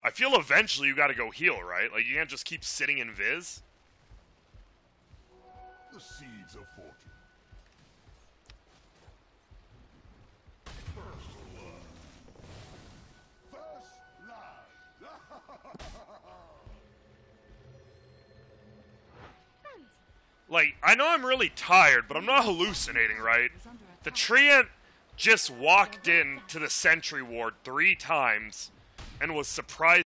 I feel eventually you gotta go heal, right? Like, you can't just keep sitting in Viz. The seeds of fortune. First blood. Like, I know I'm really tired, but I'm not hallucinating, right? The treant just walked in to the sentry ward 3 times and was surprised